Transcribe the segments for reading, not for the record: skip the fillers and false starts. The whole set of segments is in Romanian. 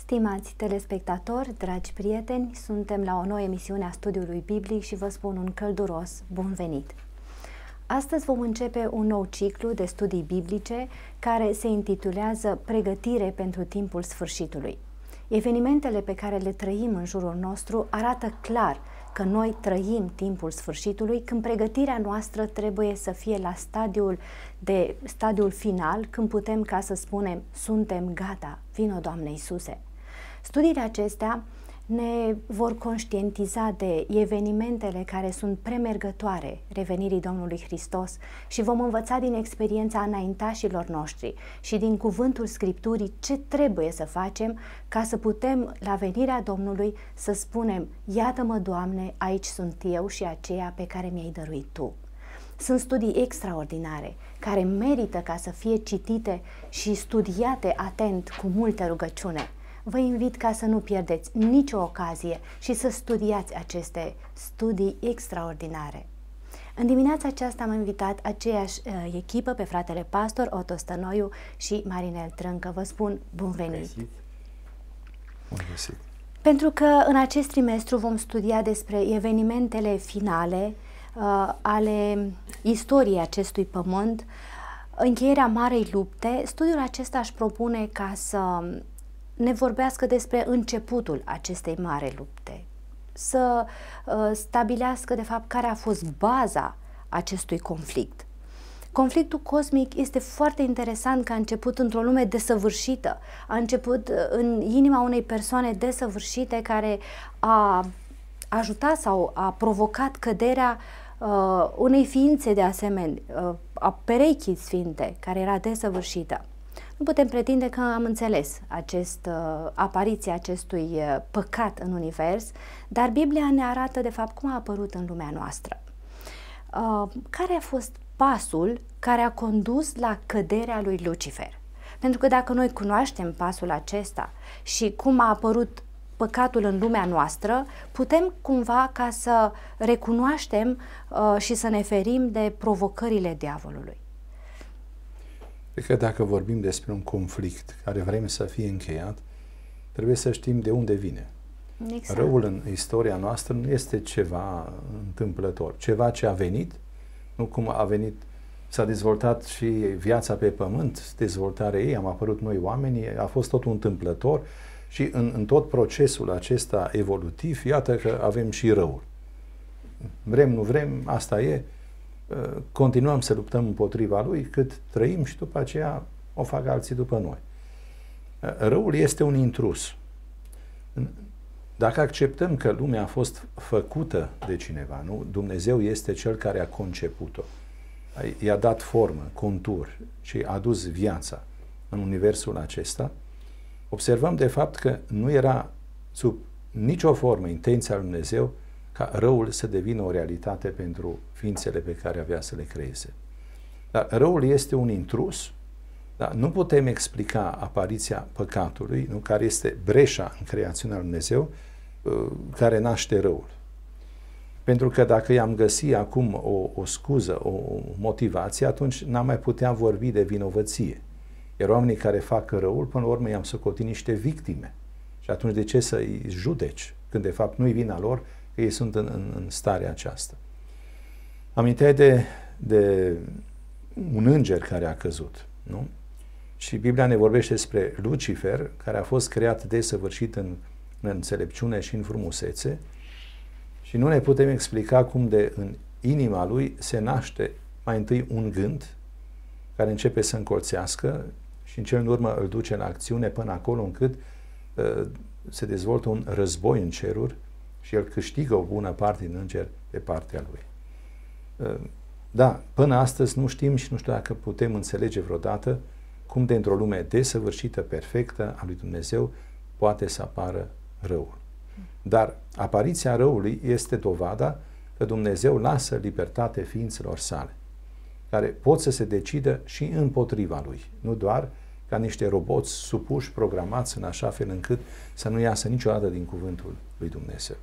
Stimați telespectatori, dragi prieteni, suntem la o nouă emisiune a Studiului Biblic și vă spun un călduros bun venit! Astăzi vom începe un nou ciclu de studii biblice care se intitulează Pregătire pentru timpul sfârșitului. Evenimentele pe care le trăim în jurul nostru arată clar că noi trăim timpul sfârșitului, când pregătirea noastră trebuie să fie la stadiul final, când putem ca să spunem, suntem gata, vino Doamne Iisuse. Studiile acestea ne vor conștientiza de evenimentele care sunt premergătoare revenirii Domnului Hristos și vom învăța din experiența înaintașilor noștri și din cuvântul Scripturii ce trebuie să facem ca să putem la venirea Domnului să spunem: iată-mă, Doamne, aici sunt eu și aceea pe care mi-ai dăruit Tu. Sunt studii extraordinare care merită ca să fie citite și studiate atent cu multă rugăciune. Vă invit ca să nu pierdeți nicio ocazie și să studiați aceste studii extraordinare. În dimineața aceasta am invitat aceeași echipă pe fratele pastor Otto Stănoiu și Marinel Trâncă. Vă spun bun venit! Bun găsit! Pentru că în acest trimestru vom studia despre evenimentele finale ale istoriei acestui pământ, încheierea Marei Lupte, studiul acesta își propune ca să ne vorbească despre începutul acestei mari lupte, să stabilească de fapt care a fost baza acestui conflict. Conflictul cosmic este foarte interesant că a început într-o lume desăvârșită, a început în inima unei persoane desăvârșite care a ajutat sau a provocat căderea unei ființe de asemenea, a perechii sfinte, care era desăvârșită. Nu putem pretinde că am înțeles apariția acestui păcat în univers, dar Biblia ne arată de fapt cum a apărut în lumea noastră. Care a fost pasul care a condus la căderea lui Lucifer? Pentru că dacă noi cunoaștem pasul acesta și cum a apărut păcatul în lumea noastră, putem cumva ca să recunoaștem și să ne ferim de provocările diavolului. Cred că dacă vorbim despre un conflict care vrem să fie încheiat, trebuie să știm de unde vine. Exact. Răul în istoria noastră nu este ceva întâmplător, ceva ce a venit, nu cum a venit, s-a dezvoltat și viața pe pământ, dezvoltarea ei, am apărut noi oamenii, a fost totul întâmplător și în tot procesul acesta evolutiv, iată că avem și răul. Vrem, nu vrem, asta e. Continuăm să luptăm împotriva lui cât trăim și după aceea o fac alții după noi. Răul este un intrus. Dacă acceptăm că lumea a fost făcută de cineva, nu? Dumnezeu este cel care a conceput-o, i-a dat formă, contur și a adus viața în universul acesta, observăm de fapt că nu era sub nicio formă intenția lui Dumnezeu ca răul să devină o realitate pentru ființele pe care avea să le creeze. Dar răul este un intrus, dar nu putem explica apariția păcatului, nu, care este breșa în creațiunea lui Dumnezeu, care naște răul. Pentru că dacă i-am găsit acum o scuză, o motivație, atunci n-am mai putea vorbi de vinovăție. Iar oamenii care fac răul, până la urmă i-am socotit niște victime. Și atunci de ce să-i judeci, când de fapt nu-i vina lor, că ei sunt în starea aceasta. Aminteai de un înger care a căzut, nu? Și Biblia ne vorbește despre Lucifer, care a fost creat desăvârșit în înțelepciune și în frumusețe și nu ne putem explica cum în inima lui se naște mai întâi un gând care începe să încolțească și în cel din urmă îl duce în acțiune până acolo încât se dezvoltă un război în ceruri și el câștigă o bună parte din îngeri pe partea lui. Da, până astăzi nu știm și nu știu dacă putem înțelege vreodată cum dintr-o lume desăvârșită, perfectă a lui Dumnezeu poate să apară răul. Dar apariția răului este dovada că Dumnezeu lasă libertate ființelor sale, care pot să se decidă și împotriva lui, nu doar ca niște roboți supuși, programați în așa fel încât să nu iasă niciodată din cuvântul lui Dumnezeu.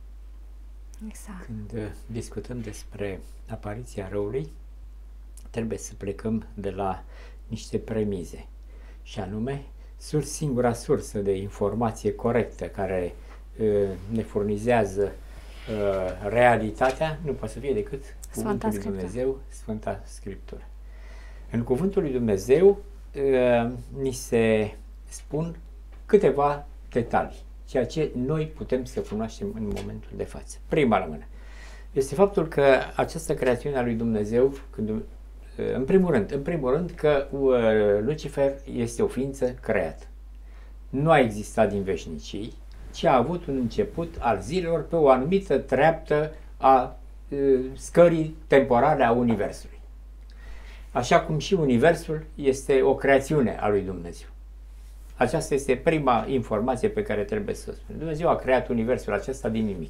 Exact. Când discutăm despre apariția răului, trebuie să plecăm de la niște premize, și anume singura sursă de informație corectă care ne furnizează realitatea, nu poate să fie decât Cuvântul lui Dumnezeu, Sfânta Scriptură. În Cuvântul lui Dumnezeu ni se spun câteva detalii, ceea ce noi putem să cunoaștem în momentul de față. Prima la mână este faptul că această creațiune a lui Dumnezeu, în primul rând că Lucifer este o ființă creată. Nu a existat din veșnicii, ci a avut un început al zilelor pe o anumită treaptă a scării temporale a Universului. Așa cum și Universul este o creațiune a lui Dumnezeu. Aceasta este prima informație pe care trebuie să o spun. Dumnezeu a creat Universul acesta din nimic.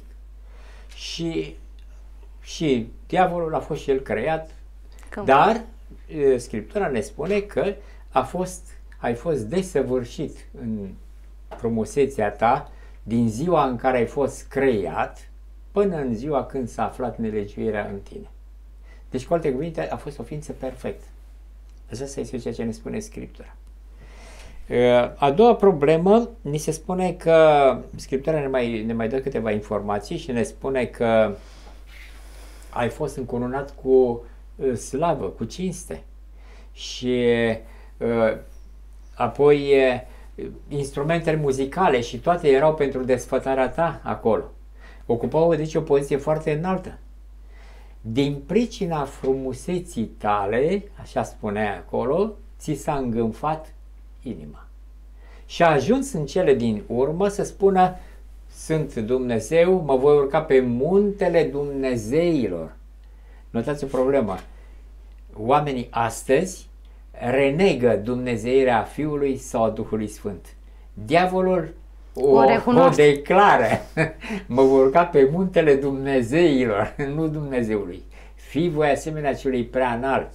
Și diavolul a fost și el creat, dar Scriptura ne spune că ai fost desăvârșit în frumusețea ta din ziua în care ai fost creat până în ziua când s-a aflat nelegiuirea în tine. Deci, cu alte cuvinte, a fost o ființă perfectă. Asta este ceea ce ne spune Scriptura. A doua problemă, ni se spune că Scriptura ne mai dă câteva informații și ne spune că ai fost încununat cu slavă, cu cinste. Și apoi instrumentele muzicale și toate erau pentru desfătarea ta acolo. Ocupau, deci, o poziție foarte înaltă. Din pricina frumuseții tale, așa spunea acolo, ți s-a îngânfat inima. Și a ajuns în cele din urmă să spună: sunt Dumnezeu, mă voi urca pe muntele Dumnezeilor. Notați o problemă. Oamenii astăzi renegă dumnezeirea Fiului sau a Duhului Sfânt. Diavolul o declară. Mă voi urca pe muntele Dumnezeilor, nu Dumnezeului. Fii voi asemenea celui prea înalt.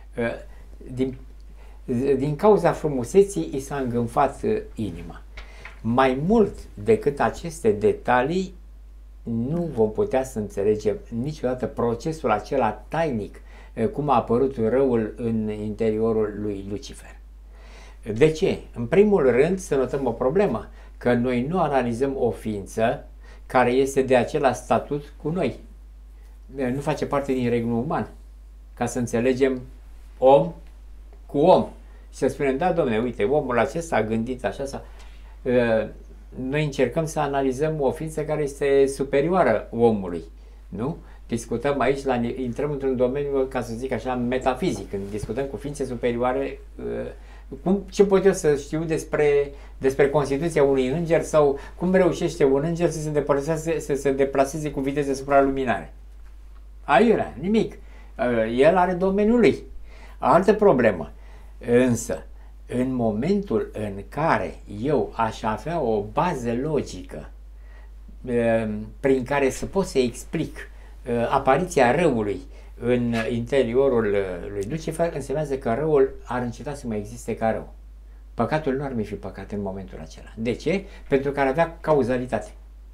Din cauza frumuseții i s-a îngânfat inima. Mai mult decât aceste detalii, nu vom putea să înțelegem niciodată procesul acela tainic, cum a apărut răul în interiorul lui Lucifer. De ce? În primul rând, să notăm o problemă, că noi nu analizăm o ființă care este de același statut cu noi. Nu face parte din regnul uman. Ca să înțelegem om cu om. Și să spunem: da, domnule, uite, omul acesta a gândit așa sau... Noi încercăm să analizăm o ființă care este superioară omului, nu? Discutăm aici, intrăm într-un domeniu, ca să zic așa, metafizic. Când discutăm cu ființe superioare, ce pot eu să știu despre constituția unui înger sau cum reușește un înger să se deplaseze cu viteză supraluminare? Aiurea, nimic. El are domeniul lui. Altă problemă. Însă, în momentul în care eu aș avea o bază logică prin care să pot să explic apariția răului în interiorul lui Lucifer, înseamnă că răul ar înceta să mai existe ca rău. Păcatul nu ar mai fi păcat în momentul acela. De ce? Pentru că ar avea cauzalitate.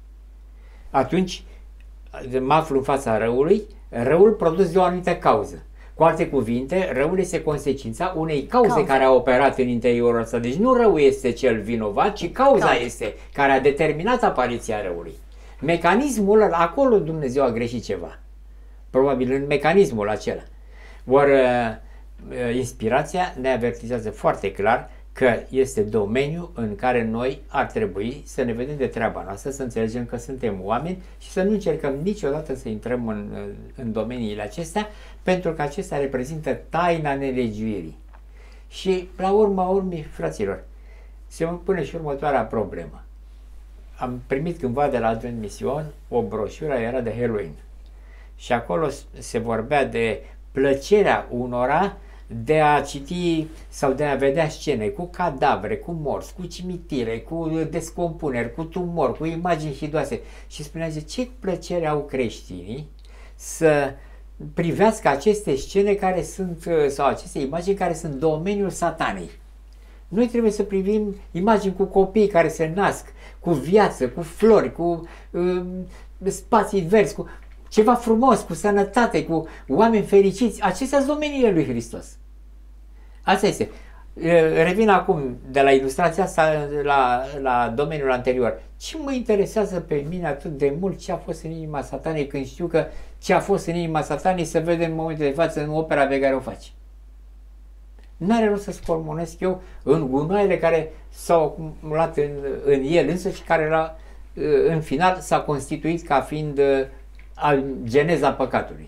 Atunci mă aflu în fața răului, răul produs de o anumită cauză. Cu alte cuvinte, răul este consecința unei cauze care a operat în interiorul ăsta. Deci nu răul este cel vinovat, ci cauza este care a determinat apariția răului. Mecanismul ăla, acolo Dumnezeu a greșit ceva. Probabil în mecanismul acela. Ori inspirația ne avertizează foarte clar că este domeniul în care noi ar trebui să ne vedem de treaba noastră, să înțelegem că suntem oameni și să nu încercăm niciodată să intrăm în domeniile acestea, pentru că acestea reprezintă taina nelegiuirii. Și la urma urmei, fraților, se îmi pune și următoarea problemă. Am primit cândva de la Advent Mission o broșură, era de Halloween. Și acolo se vorbea de plăcerea unora de a citi sau de a vedea scene cu cadavre, cu morți, cu cimitire, cu descompuneri, cu tumori, cu imagini hidoase. Și spunea: ce plăcere au creștinii să privească aceste scene care sunt, sau aceste imagini care sunt domeniul satanei. Noi trebuie să privim imagini cu copii care se nasc, cu viață, cu flori, cu spații verzi, cu ceva frumos, cu sănătate, cu oameni fericiți. Acestea sunt domeniile lui Hristos. Asta este. Revin acum de la ilustrația asta la domeniul anterior. Ce mă interesează pe mine atât de mult ce a fost în inima Satanei, când știu că ce a fost în inima Satanei se vede în momentul de față în opera pe care o faci? N-are rost să scormonesc eu în gunoaiele care s-au acumulat în el însă și care în final s-a constituit ca fiind geneza păcatului.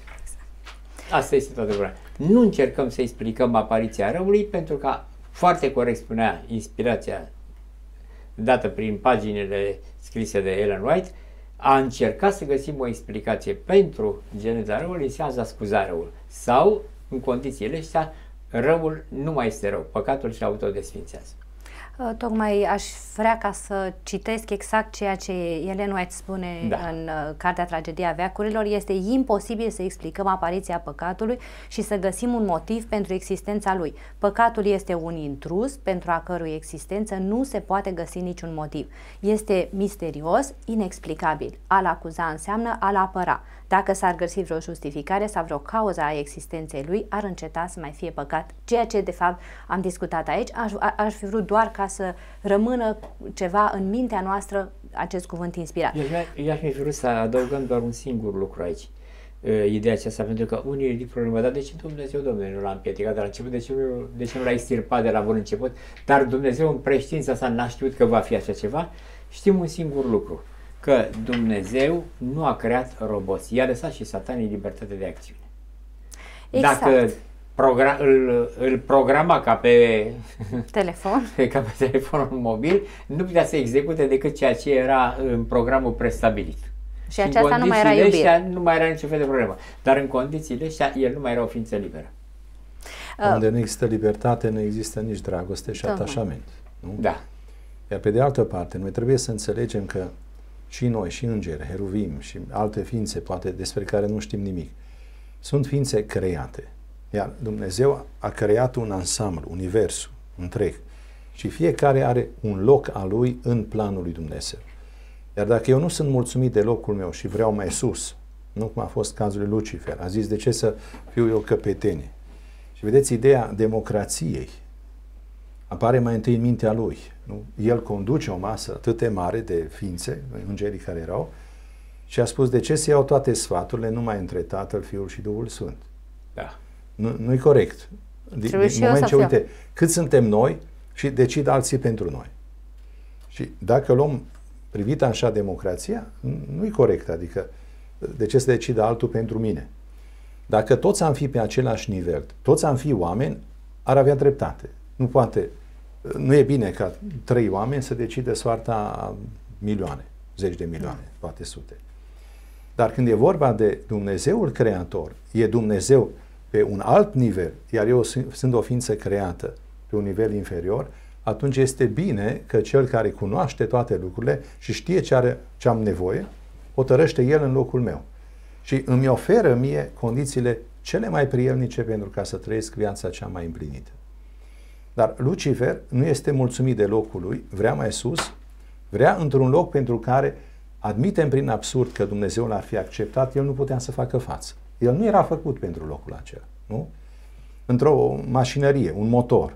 Asta este toată problema. Nu încercăm să explicăm apariția răului, pentru că, foarte corect spunea inspirația dată prin paginile scrise de Ellen White, a încercat să găsim o explicație pentru geneza răului înseamnă a scuza răul. Sau, în condițiile astea, răul nu mai este rău, păcatul se autodesfințează. Tocmai aș vrea ca să citesc exact ceea ce Ellen White spune în cartea Tragedia veacurilor. Este imposibil să explicăm apariția păcatului și să găsim un motiv pentru existența lui. Păcatul este un intrus pentru a cărui existență nu se poate găsi niciun motiv. Este misterios, inexplicabil. A-l acuza înseamnă a-l apăra. Dacă s-ar găsi vreo justificare sau vreo cauză a existenței lui, ar înceta să mai fie păcat. Ceea ce, de fapt, am discutat aici, aș fi vrut doar ca să rămână ceva în mintea noastră acest cuvânt inspirat. Eu aș fi vrut să adăugăm doar un singur lucru aici. Ideea aceasta, pentru că unii ridic problema, dar de ce Dumnezeu, Domnule, nu l-a împiedicat de la început, de ce nu l-a extirpat de la bun început, dar Dumnezeu în preștiința sa n-a știut că va fi așa ceva? Știm un singur lucru, că Dumnezeu nu a creat roboți, i-a lăsat și Satanei libertate de acțiune. Exact. Dacă îl programa ca pe telefon, ca pe telefonul mobil, nu putea să execute decât ceea ce era în programul prestabilit. Și aceasta nu mai era iubire. Nu mai era niciun fel de problemă. Dar în condițiile astea, el nu mai era o ființă liberă. Unde nu există libertate, nu există nici dragoste și atașament. Nu? Da. Iar pe de altă parte, noi trebuie să înțelegem că și noi, și îngeri, heruvim și alte ființe, poate despre care nu știm nimic, sunt ființe create. Iar Dumnezeu a creat un ansamblu, universul întreg. Și fiecare are un loc al lui în planul lui Dumnezeu. Iar dacă eu nu sunt mulțumit de locul meu și vreau mai sus, nu cum a fost cazul lui Lucifer, a zis de ce să fiu eu căpetenie. Și vedeți, ideea democrației apare mai întâi în mintea lui. Nu? El conduce o masă atât de mare de ființe, îngerii care erau, și a spus de ce să iau toate sfaturile numai între Tatăl, Fiul și Duhul Sfânt. Da. Nu-i corect. Din moment ce, uite, cât suntem noi și decid alții pentru noi. Și dacă luăm privit așa democrația, nu-i corect. Adică, de ce să decidă altul pentru mine? Dacă toți am fi pe același nivel, toți am fi oameni, ar avea dreptate. Nu poate, nu e bine ca 3 oameni să decide soarta a milioane, 10 de milioane, poate sute. Dar când e vorba de Dumnezeul Creator, e Dumnezeu pe un alt nivel, iar eu sunt o ființă creată pe un nivel inferior, atunci este bine că cel care cunoaște toate lucrurile și știe ce am nevoie, hotărăște el în locul meu. Și îmi oferă mie condițiile cele mai prielnice pentru ca să trăiesc viața cea mai împlinită. Dar Lucifer nu este mulțumit de locul lui, vrea mai sus, vrea într-un loc pentru care admitem prin absurd că Dumnezeu l-ar fi acceptat, el nu putea să facă față. El nu era făcut pentru locul acela. Nu? Într-o mașinărie, un motor,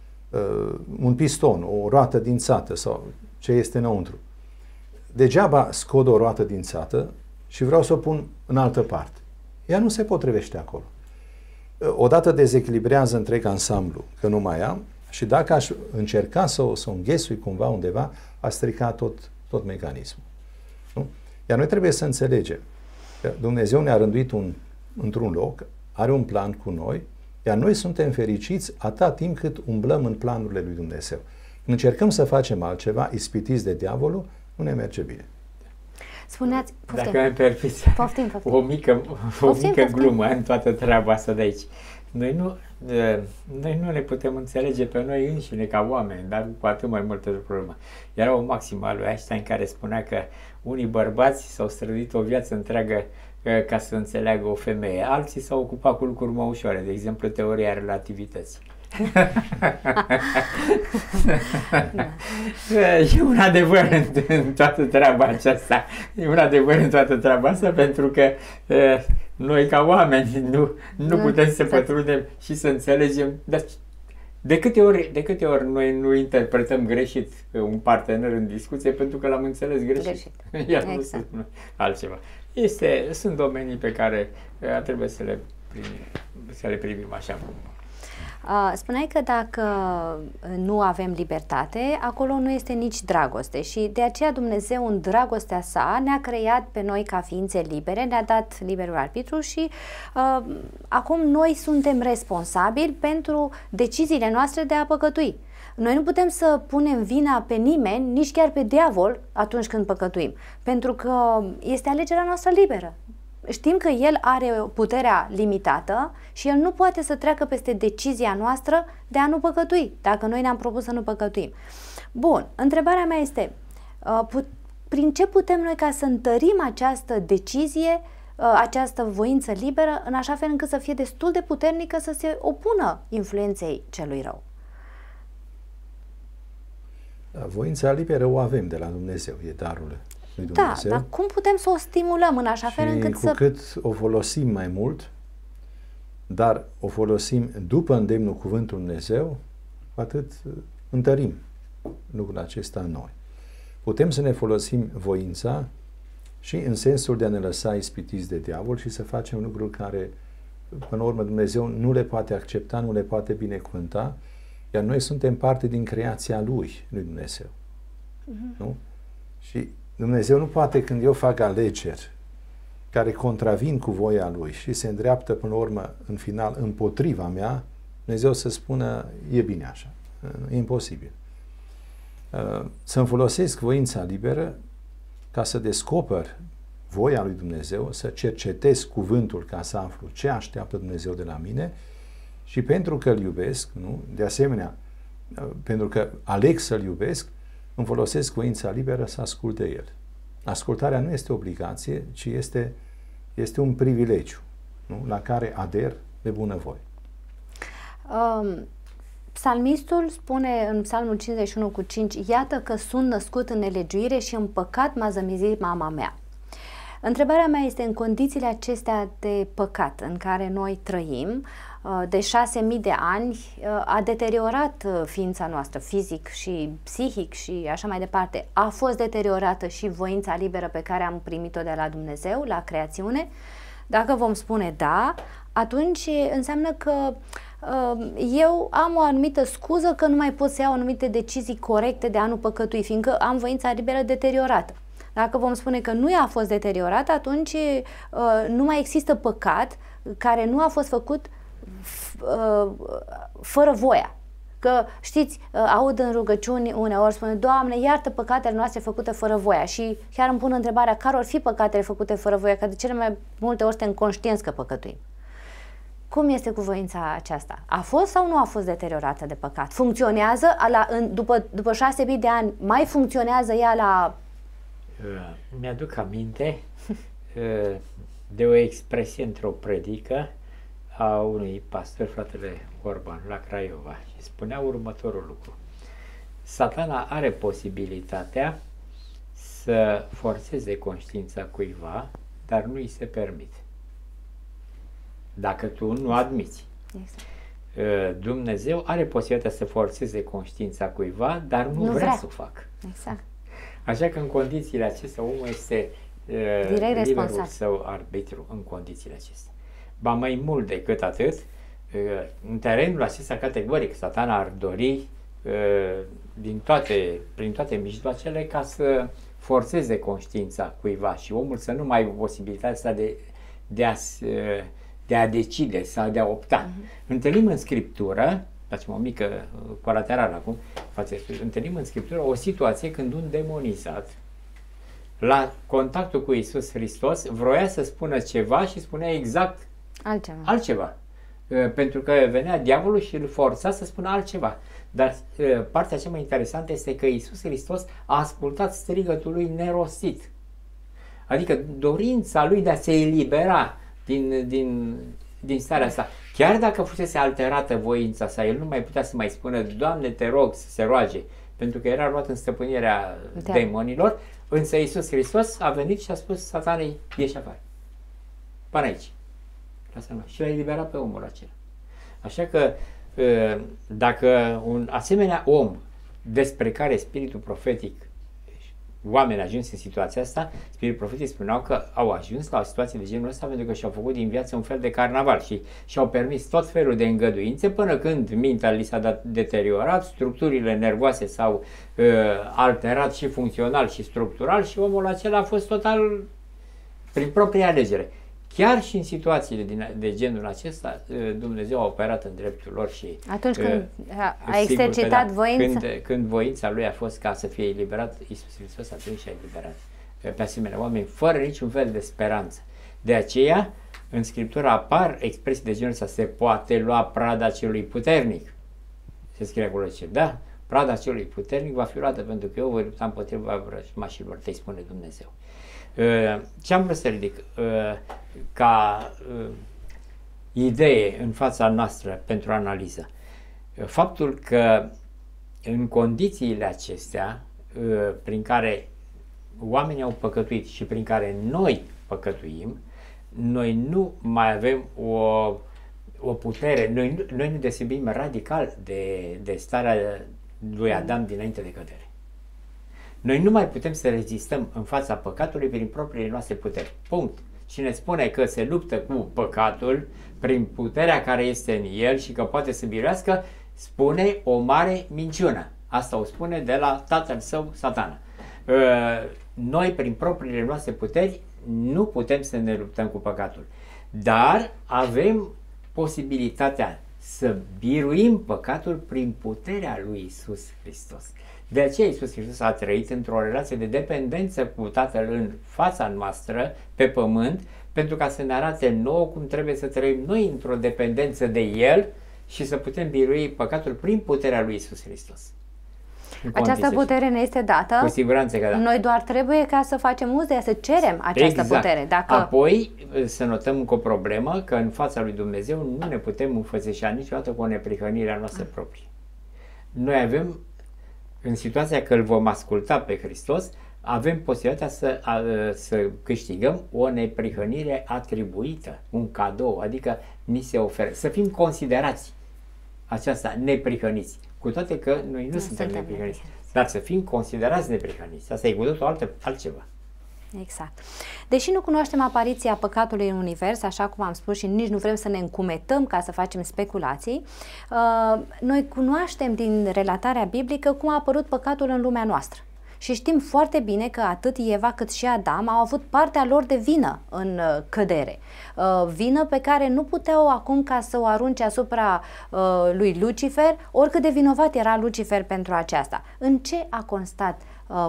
un piston, o roată dințată sau ce este înăuntru. Degeaba scot o roată dințată și vreau să o pun în altă parte. Ea nu se potrivește acolo. Odată dezechilibrează întreg ansamblu, că nu mai am, și dacă aș încerca să o înghesui cumva undeva, a stricat tot mecanismul. Nu? Iar noi trebuie să înțelegem că Dumnezeu ne-a rânduit într-un loc, are un plan cu noi, iar noi suntem fericiți atât timp cât umblăm în planurile lui Dumnezeu. Când încercăm să facem altceva, ispitiți de diavolul, nu ne merge bine. Spuneați, dacă mi permiți, o mică glumă în toată treaba asta de aici. Noi nu ne putem înțelege pe noi înșine ca oameni, dar cu atât mai multă problemă. Era o maximă a lui Einstein care spunea că unii bărbați s-au străduit o viață întreagă ca să înțeleagă o femeie, alții s-au ocupat cu lucruri mai ușoare, de exemplu teoria relativității. E un adevăr în toată treaba aceasta. E un adevăr în toată treaba asta, pentru că noi ca oameni nu putem să pătrundem și să înțelegem De câte ori noi nu interpretăm greșit un partener în discuție pentru că l-am înțeles greșit. Iar nu se spune altceva. Sunt domenii pe care trebuie să le privim așa cum. Spuneai că dacă nu avem libertate, acolo nu este nici dragoste și de aceea Dumnezeu în dragostea sa ne-a creat pe noi ca ființe libere, ne-a dat liberul arbitru și acum noi suntem responsabili pentru deciziile noastre de a păcătui. Noi nu putem să punem vina pe nimeni, nici chiar pe diavol atunci când păcătuim, pentru că este alegerea noastră liberă. Știm că el are puterea limitată și el nu poate să treacă peste decizia noastră de a nu păcătui, dacă noi ne-am propus să nu păcătuim. Bun, întrebarea mea este, prin ce putem noi ca să întărim această decizie, această voință liberă, în așa fel încât să fie destul de puternică să se opună influenței celui rău? Voința liberă o avem de la Dumnezeu, e darul lui Dumnezeu. Da, dar cum putem să o stimulăm în așa fel încât cu cât o folosim mai mult, dar o folosim după îndemnul cuvântului Dumnezeu, atât întărim lucrul acesta în noi. Putem să ne folosim voința și în sensul de a ne lăsa ispitiți de diavol și să facem lucruri care, până la urmă, Dumnezeu nu le poate accepta, nu le poate binecuvânta, iar noi suntem parte din creația lui Dumnezeu. Nu? Și Dumnezeu nu poate, când eu fac alegeri care contravin cu voia lui și se îndreaptă până la urmă, în final, împotriva mea, Dumnezeu să spună, e bine așa. E imposibil. Să-mi folosesc voința liberă ca să descoper voia lui Dumnezeu, să cercetez cuvântul ca să aflu ce așteaptă Dumnezeu de la mine și pentru că îl iubesc, nu? De asemenea, pentru că aleg să-l iubesc, îmi folosesc voința liberă să ascult de el. Ascultarea nu este obligație, ci este un privilegiu, nu? La care ader de bunăvoie. Psalmistul spune în Psalmul 51:5, iată că sunt născut în nelegiuire și în păcat m-a zămizit mama mea. Întrebarea mea este, în condițiile acestea de păcat în care noi trăim, de 6.000 de ani, a deteriorat ființa noastră fizic și psihic și așa mai departe. A fost deteriorată și voința liberă pe care am primit-o de la Dumnezeu, la creațiune? Dacă vom spune da, atunci înseamnă că eu am o anumită scuză că nu mai pot să iau anumite decizii corecte de a nu păcătui, fiindcă am voința liberă deteriorată. Dacă vom spune că nu a fost deteriorată, atunci nu mai există păcat care nu a fost făcut fără voia. Că, știți, aud în rugăciuni uneori, spune, Doamne, iartă păcatele noastre făcute fără voia. Și chiar îmi pun întrebarea, care or fi păcatele făcute fără voia? Că de cele mai multe ori suntem conștienți că păcătuim. Cum este cu voința aceasta? A fost sau nu a fost deteriorată de păcat? Funcționează? După 6.000 de ani, mai funcționează ea la... Mi-aduc aminte de o expresie într-o predică a unui pastor, fratele Orban, la Craiova, și spunea următorul lucru. Satana are posibilitatea să forțeze conștiința cuiva, dar nu îi se permite. Dacă tu nu admiți. Exact. Dumnezeu are posibilitatea să forțeze conștiința cuiva, dar nu vrea să o facă. Exact. Așa că în condițiile acestea omul este liberul său arbitru în condițiile acestea. Ba mai mult decât atât, în terenul acesta categoric, Satana ar dori prin toate mijloacele ca să forțeze conștiința cuiva și omul să nu mai aibă posibilitatea asta de a decide sau de a opta. Întâlnim în Scriptură, facem o mică colaterală acum, întâlnim în Scriptură o situație când un demonizat, la contactul cu Iisus Hristos, vroia să spună ceva și spunea exact altceva. Pentru că venea diavolul și îl forța să spună altceva. Dar partea cea mai interesantă este că Iisus Hristos a ascultat strigătul lui nerostit. Adică dorința lui de a se elibera din starea asta. Chiar dacă fusese alterată voința sa, el nu mai putea să mai spună, Doamne, te rog, să se roage, pentru că era luat în stăpânirea demonilor, însă Iisus Hristos a venit și a spus Satanei, ieși afară. Până aici. Și l-a eliberat pe omul acela. Așa că dacă un asemenea om despre care spiritul profetic, oamenii ajuns în situația asta, spiritul profetic spuneau că au ajuns la o situație de genul ăsta pentru că și-au făcut din viață un fel de carnaval și și-au permis tot felul de îngăduințe până când mintea li s-a deteriorat, structurile nervoase s-au alterat și funcțional și structural și omul acela a fost total prin propria alegere. Chiar și în situațiile de genul acesta, Dumnezeu a operat în dreptul lor și... Atunci când a exercitat voința? Când voința lui a fost ca să fie eliberat, Iisus Hristos atunci și-a eliberat pe asemenea oameni, fără niciun fel de speranță. De aceea, în Scriptură apar expresii de genul ăsta, se poate lua prada celui puternic. Se scrie acolo, ce? Da, prada celui puternic va fi luată pentru că eu voi lupta împotriva vrăjmașilor tăi, spune Dumnezeu. Ce am vrut să ridic ca idee în fața noastră pentru analiză? Faptul că în condițiile acestea prin care oamenii au păcătuit și prin care noi păcătuim, noi nu mai avem o putere, noi ne deosebim radical de starea lui Adam dinainte de cădere. Noi nu mai putem să rezistăm în fața păcatului prin propriile noastre puteri. Punct. Cine spune că se luptă cu păcatul prin puterea care este în el și că poate să biruiască, spune o mare minciună. Asta o spune de la tatăl său, Satana. Noi, prin propriile noastre puteri, nu putem să ne luptăm cu păcatul. Dar avem posibilitatea să biruim păcatul prin puterea lui Iisus Hristos. De aceea Iisus Hristos a trăit într-o relație de dependență cu Tatăl în fața noastră, pe pământ, pentru ca să ne arate nouă cum trebuie să trăim noi într-o dependență de El și să putem birui păcatul prin puterea lui Iisus Hristos. Această putere ne este dată. Cu siguranță că da. Noi doar trebuie ca să facem uz de ea, să cerem această putere. Dacă... Apoi să notăm încă o problemă, că în fața lui Dumnezeu nu ne putem înfățișa niciodată cu o neprihănire a noastră proprie. Noi avem, în situația că îl vom asculta pe Hristos, avem posibilitatea să câștigăm o neprihănire atribuită, un cadou, adică ni se oferă. Să fim considerați aceasta neprihăniți, cu toate că noi nu suntem neprihăniți, dar să fim considerați neprihăniți. Asta e cu totul altceva. Exact. Deși nu cunoaștem apariția păcatului în univers, așa cum am spus, și nici nu vrem să ne încumetăm ca să facem speculații, noi cunoaștem din relatarea biblică cum a apărut păcatul în lumea noastră. Și știm foarte bine că atât Eva cât și Adam au avut partea lor de vină în cădere. Vină pe care nu puteau acum ca să o arunce asupra lui Lucifer, oricât de vinovat era Lucifer pentru aceasta. În ce a constat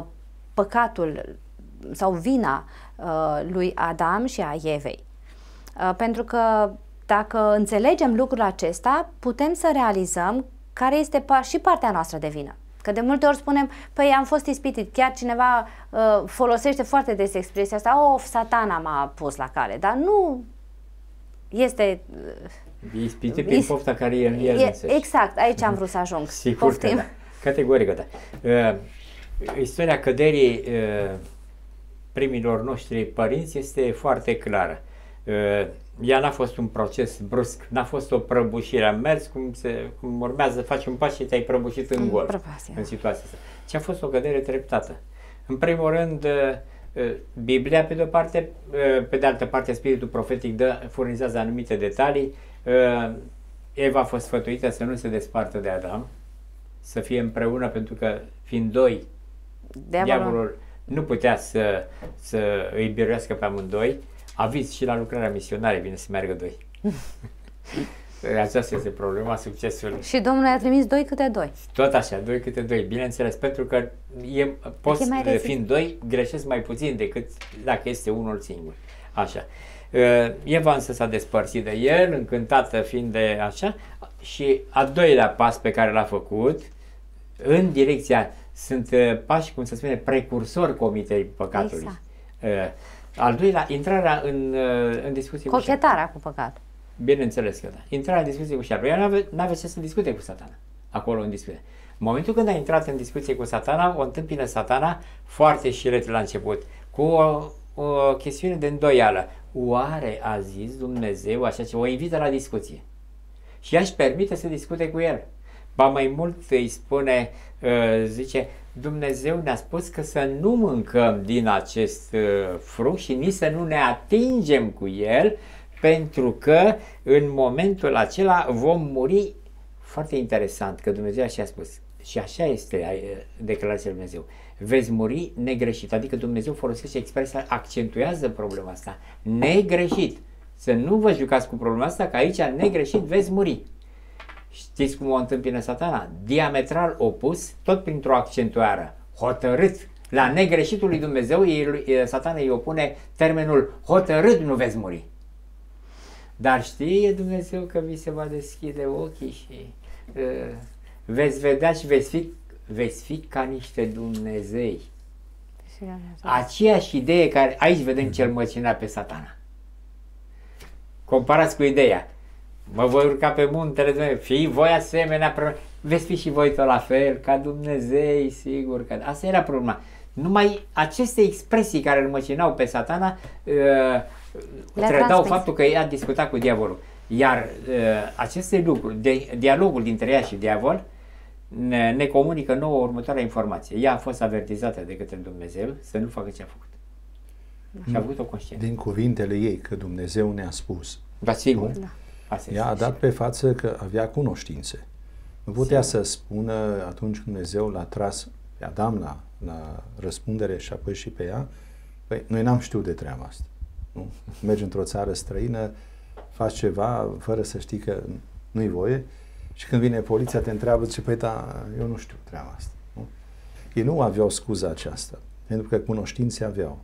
păcatul sau vina lui Adam și a Evei? Pentru că dacă înțelegem lucrul acesta, putem să realizăm care este și partea noastră de vină. Că de multe ori spunem, păi am fost ispitit, chiar cineva folosește foarte des expresia asta, Satana m-a pus la cale, dar nu este... Ispitit prin pofta care e în el însăși. Exact, aici am vrut să ajung. Sigur că da, categoric da. Istoria căderii primilor noștri părinți este foarte clară. Ea n-a fost un proces brusc, n-a fost o prăbușire, a mers cum urmează, faci un pas și te-ai prăbușit în gol în situația asta. Ce a fost o cădere treptată. În primul rând, Biblia pe de o parte, pe de altă parte Spiritul Profetic furnizează anumite detalii. Eva a fost sfătuită să nu se despartă de Adam, să fie împreună pentru că fiind doi, diavolul nu putea să îi biruiască pe amândoi. Aviz și la lucrarea misionară, bine să meargă doi. Aceasta este problema succesului. Și Domnul i-a trimis 2 câte 2. Tot așa, 2 câte 2, bineînțeles, pentru că poți, fiind doi, greșesc mai puțin decât dacă este unul singur. Așa. Eva însă s-a despărțit de el, încântată fiind de așa, și a doilea pas pe care l-a făcut, în direcția, sunt pași, cum se spune, precursori comiterii păcatului. Exact. Al doilea, intrarea în discuție cu șarpele. Cochetarea cu păcatul. Bineînțeles că da. Intrarea în discuție cu șarpele. Ea n-avea ce să discute cu Satana. Acolo în discuție. În momentul când a intrat în discuție cu Satana, o întâmpină Satana foarte șiret la început, cu o chestiune de îndoială. Oare a zis Dumnezeu așa ce? O invită la discuție. și ea își permite să discute cu el. Ba mai mult îi spune, zice, Dumnezeu ne-a spus că să nu mâncăm din acest fruct și nici să nu ne atingem cu el, pentru că în momentul acela vom muri. Foarte interesant că Dumnezeu așa a spus. Și așa este declarația lui Dumnezeu. Veți muri negreșit. Adică Dumnezeu folosește expresia, accentuează problema asta. Negreșit. Să nu vă jucați cu problema asta, că aici negreșit veți muri. Știți cum o întâmpină Satana? Diametral opus, tot printr-o accentuare. Hotărât. La negreșitul lui Dumnezeu, Satana îi opune termenul hotărât nu veți muri. Dar știe Dumnezeu că vi se va deschide ochii și veți vedea și veți fi ca niște Dumnezei. Aceeași idee care aici vedem cel măcina pe Satana. Comparați cu ideea. Mă voi urca pe muntele Dumnezeu, fii voi asemenea, veți fi și voi tot la fel, ca Dumnezei, sigur că... Asta era problema. Numai aceste expresii care îl măcinau pe Satana trădau faptul că ea discuta cu diavolul. Iar aceste lucruri, dialogul dintre ea și diavol, ne comunică nouă următoarea informație. Ea a fost avertizată de către Dumnezeu să nu facă ce a făcut. Și a avut o conștiință. Din cuvintele ei că Dumnezeu ne-a spus. Da, sigur. Da. Ea a dat pe față că avea cunoștințe. Nu putea să spună atunci când Dumnezeu l-a tras pe Adam la răspundere și apoi și pe ea, păi noi n-am știut de treaba asta. Nu? Mergi într-o țară străină, faci ceva fără să știi că nu-i voie și când vine poliția te întreabă, zice, păi da, eu nu știu treaba asta. Nu? Ei nu aveau scuza aceasta, pentru că cunoștințe aveau.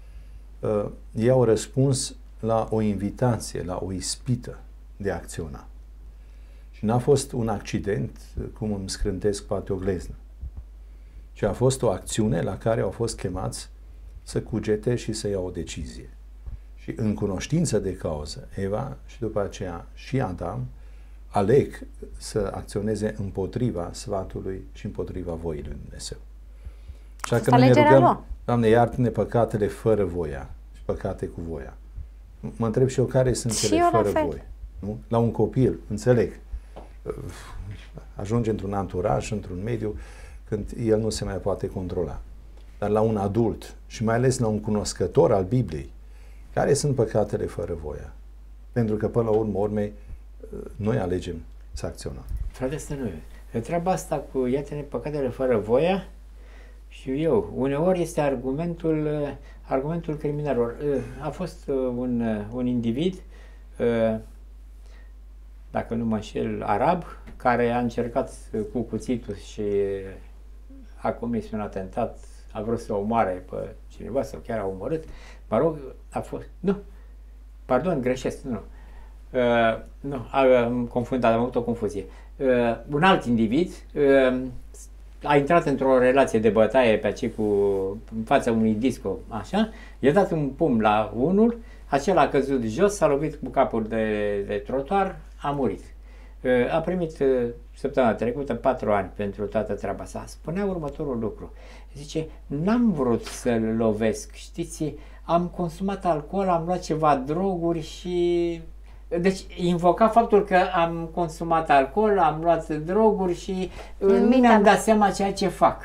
Ei au răspuns la o invitație, la o ispită de a acționa. Și n-a fost un accident, cum îmi scrântesc poate o gleznă, ci a fost o acțiune la care au fost chemați să cugete și să ia o decizie. Și în cunoștință de cauză, Eva și după aceea și Adam aleg să acționeze împotriva sfatului și împotriva voii lui Dumnezeu. Așa că noi ne rugăm, Doamne, iartă-ne păcatele fără voia și păcate cu voia. Mă întreb și eu care sunt cele fără voie. Nu? La un copil, înțeleg, ajunge într-un anturaj, într-un mediu, când el nu se mai poate controla. Dar la un adult și mai ales la un cunoscător al Bibliei, care sunt păcatele fără voia? Pentru că până la urmei noi alegem să acționăm. Frate Stănuie, treaba asta cu iată-ne păcatele fără voia, și eu, uneori este argumentul criminalilor. A fost un individ, dacă nu mă înșel, arab, care a încercat cu cuțitul și a comis un atentat, a vrut să omoare pe cineva sau chiar a omorât. Mă rog, a fost... Nu, pardon, greșesc, nu. Am confundat, am avut o confuzie. Un alt individ a intrat într-o relație de bătaie pe aici în fața unui disco, așa, i-a dat un pumn la unul, acela a căzut jos, s-a lovit cu capul de trotuar, a murit. A primit săptămâna trecută 4 ani pentru toată treaba sa. Spunea următorul lucru. Zice, n-am vrut să-l lovesc, știți, am consumat alcool, am luat ceva droguri și... Deci invoca faptul că am consumat alcool, am luat droguri și nu mi-am dat seama ceea ce fac.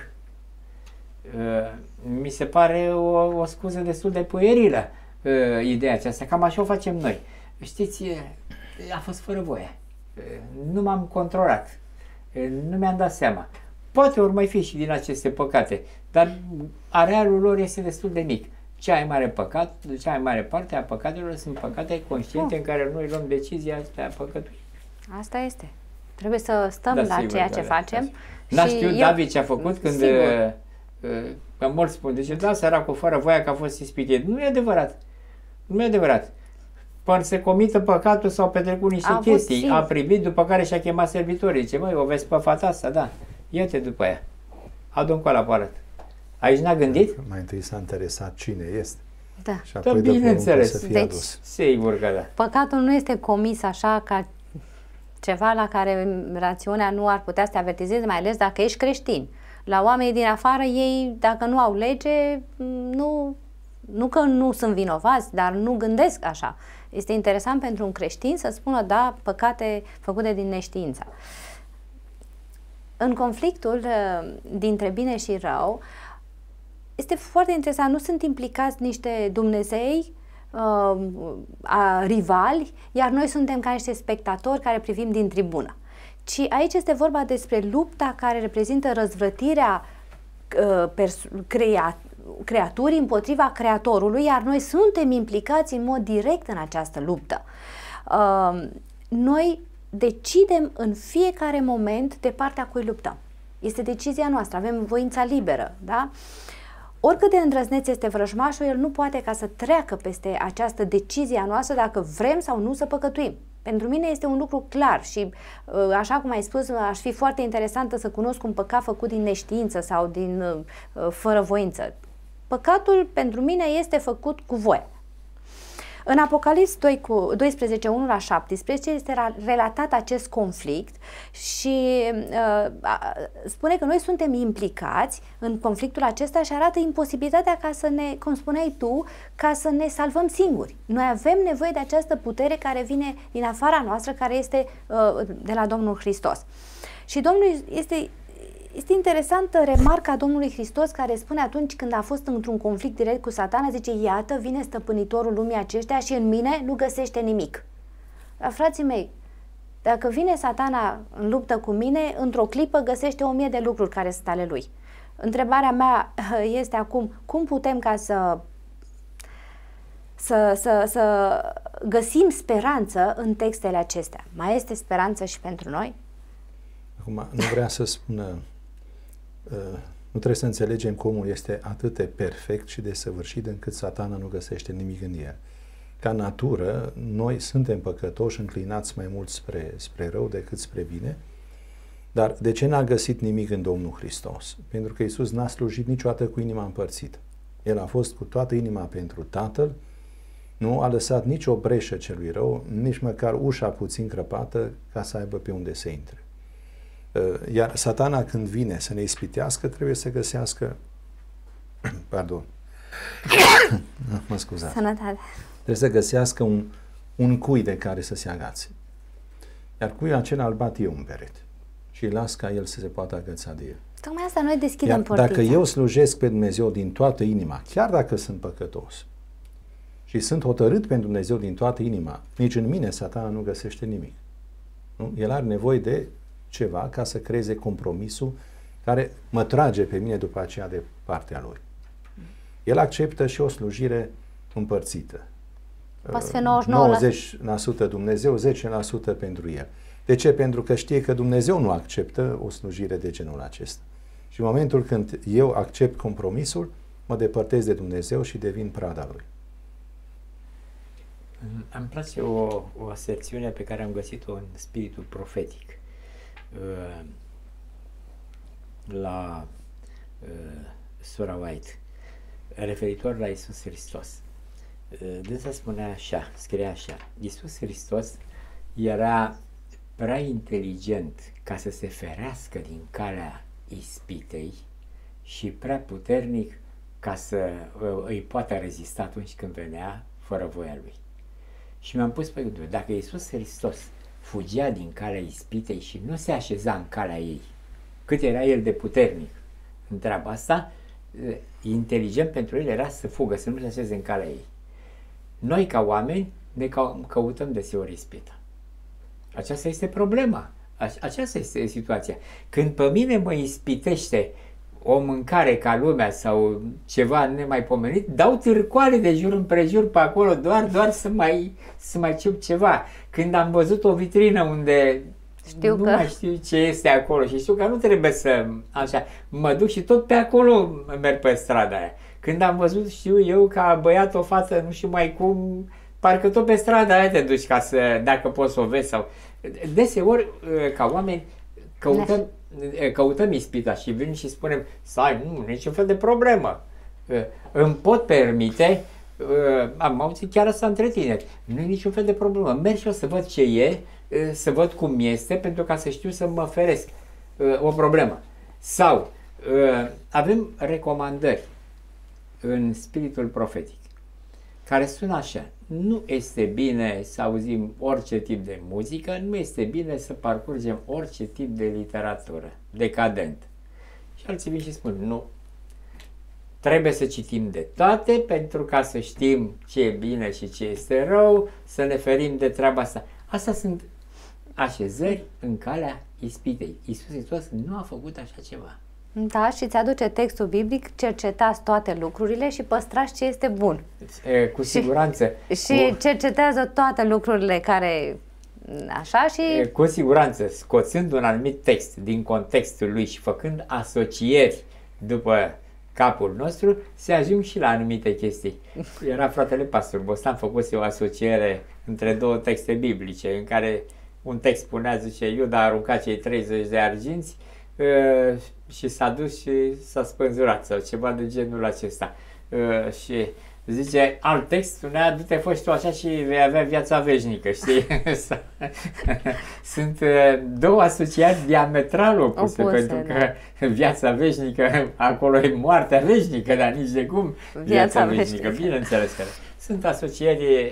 Mi se pare o scuză destul de puerilă ideea aceasta, cam așa o facem noi. Știți, a fost fără voie. Nu m-am controlat. Nu mi-am dat seama. Poate ori mai fi și din aceste păcate, dar arealul lor este destul de mic. Cea mai mare parte a păcatelor sunt păcate conștiente în care noi luăm decizia de a păcătui. Asta este. Trebuie să stăm la ceea ce facem. N-a știut David ce a făcut când că mulți spun, deci da, săracul fără voia că a fost ispitit. Nu e adevărat. Nu e adevărat. Până se comită păcatul sau petrecut niște chestii, a privit, după care și-a chemat servitorii. Zice, măi, o vezi pe fata asta? Da. Ia-te după ea. Adu-mi cu ala pe arăt. Aici n-a gândit? Mai întâi s-a interesat cine este. Da. Și apoi bineînțeles. Deci, sigur că da. Păcatul nu este comis așa ca ceva la care rațiunea nu ar putea să te avertizeze, mai ales dacă ești creștin. La oamenii din afară, ei, dacă nu au lege, Nu că nu sunt vinovați, dar nu gândesc așa. Este interesant pentru un creștin să spună, da, păcate făcute din neștiință. În conflictul dintre bine și rău, este foarte interesant, nu sunt implicați niște dumnezei rivali, iar noi suntem ca niște spectatori care privim din tribună. Ci aici este vorba despre lupta care reprezintă răzvrătirea creaturii împotriva creatorului, iar noi suntem implicați în mod direct în această luptă. Noi decidem în fiecare moment de partea cui luptăm. Este decizia noastră, avem voința liberă, da? Oricât de îndrăzneț este vrăjmașul, el nu poate ca să treacă peste această decizie a noastră dacă vrem sau nu să păcătuim. Pentru mine este un lucru clar și, așa cum ai spus, aș fi foarte interesantă să cunosc un păcat făcut din neștiință sau din fără voință. Păcatul pentru mine este făcut cu voie. În Apocalips 12, 1 la 17 este relatat acest conflict și spune că noi suntem implicați în conflictul acesta și arată imposibilitatea ca să ne, cum spuneai tu, ca să ne salvăm singuri. Noi avem nevoie de această putere care vine din afara noastră, care este de la Domnul Hristos. Și Domnul este interesantă remarca Domnului Hristos, care spune atunci când a fost într-un conflict direct cu Satana, zice, iată, vine stăpânitorul lumii aceștia și în mine nu găsește nimic. Dar, frații mei, dacă vine Satana în luptă cu mine, într-o clipă găsește 1000 de lucruri care sunt ale lui. Întrebarea mea este acum, cum putem ca să găsim speranță în textele acestea? Mai este speranță și pentru noi? Acum, nu vrea să spună, nu trebuie să înțelegem că omul este atât de perfect și de săvârșit încât Satana nu găsește nimic în el. Ca natură, noi suntem păcătoși, înclinați mai mult spre rău decât spre bine, dar de ce n-a găsit nimic în Domnul Hristos? Pentru că Iisus n-a slujit niciodată cu inima împărțită. El a fost cu toată inima pentru Tatăl, nu a lăsat nicio breșă celui rău, nici măcar ușa puțin crăpată ca să aibă pe unde să intre. Iar Satana, când vine să ne ispitească, trebuie să găsească pardon mă scuzați. Sănătate. Trebuie să găsească un cui de care să se agațe. Iar cuiul acela îl bat eu în perete și îl las ca el să se poată agăța de el. Tocmai asta noi deschidem portița. Dacă eu slujesc pe Dumnezeu din toată inima, chiar dacă sunt păcătos și sunt hotărât pentru Dumnezeu din toată inima, nici în mine Satana nu găsește nimic. Nu? El are nevoie de ceva ca să creeze compromisul care mă trage pe mine după aceea de partea lui. El acceptă și o slujire împărțită. Poate fi 90% Dumnezeu, 10% pentru el. De ce? Pentru că știe că Dumnezeu nu acceptă o slujire de genul acesta. Și în momentul când eu accept compromisul, mă depărtez de Dumnezeu și devin prada lui. Îmi place o secțiune pe care am găsit-o în spiritul profetic. La Sora White, referitor la Iisus Hristos. Dânsa spunea așa, scria așa: Iisus Hristos era prea inteligent ca să se ferească din calea ispitei și prea puternic ca să îi poată rezista atunci când venea fără voia lui. Și mi-am pus pe gânduri, dacă Iisus Hristos fugea din calea ispitei și nu se așeza în calea ei, cât era el de puternic în treaba asta, inteligent pentru el era să fugă, să nu se așeze în calea ei. Noi, ca oameni, ne căutăm deseori ispita. Aceasta este problema. Aceasta este situația. Când pe mine mă ispitește o mâncare ca lumea sau ceva nemaipomenit, dau târcoale de jur împrejur pe acolo doar să mai ciup ceva. Când am văzut o vitrină unde mai știu ce este acolo și știu că nu trebuie să... Așa, mă duc și tot pe acolo merg pe strada aia. Când am văzut, știu eu, ca băiat o fată, nu știu mai cum, parcă tot pe strada aia te duci ca să, dacă poți să o vezi sau... Deseori, ca oameni, căutăm ispita și vin și spunem, stai, nu, niciun fel de problemă. Îmi pot permite, am auzit chiar asta între tineri, nu e niciun fel de problemă. Merg și eu să văd ce e, să văd cum este, pentru ca să știu să mă feresc o problemă. Sau avem recomandări în spiritul profetic. care sună așa: nu este bine să auzim orice tip de muzică, nu este bine să parcurgem orice tip de literatură, decadent. Și alții vin și spun: nu, trebuie să citim de toate pentru ca să știm ce e bine și ce este rău, să ne ferim de treaba asta. Astea sunt așezări în calea ispitei. Iisus Hristos nu a făcut așa ceva. Da, și ți-aduce textul biblic: cercetați toate lucrurile și păstrați ce este bun. Cu siguranță. Și cercetează toate lucrurile care... Așa și... Cu siguranță, scoțând un anumit text din contextul lui și făcând asocieri după capul nostru, se ajung și la anumite chestii. Era fratele pastor Bostan, făcuse o asociere între două texte biblice, în care un text spunea, zice, Iuda a aruncat cei 30 de arginți și s-a dus și s-a spânzurat sau ceva de genul acesta. Și zice, alt text spunea, du-te, fă și tu așa și vei avea viața veșnică, știi? Sunt două asociații diametral opuse, pentru că viața veșnică, acolo e moartea veșnică, dar nici de cum viața veșnică. Bineînțeles că sunt asocieri